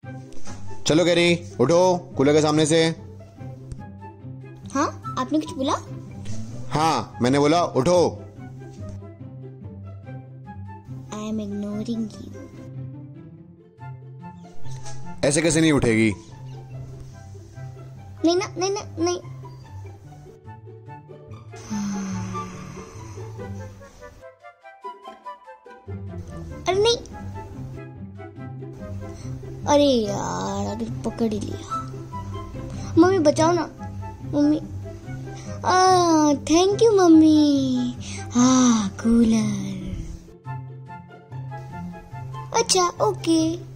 चलो कैरी, उठो कूलर के सामने से। हाँ, आपने कुछ बोला? हाँ, मैंने बोला उठो। I am ignoring you. ऐसे कैसे नहीं उठेगी? नहीं ना, नहीं ना, नहीं। अरे नहीं, अरे यार, अगर पकड़ ही लिया। मम्मी बचाओ ना, mummy. Thank you mummy. Cooler. अच्छा, ओके।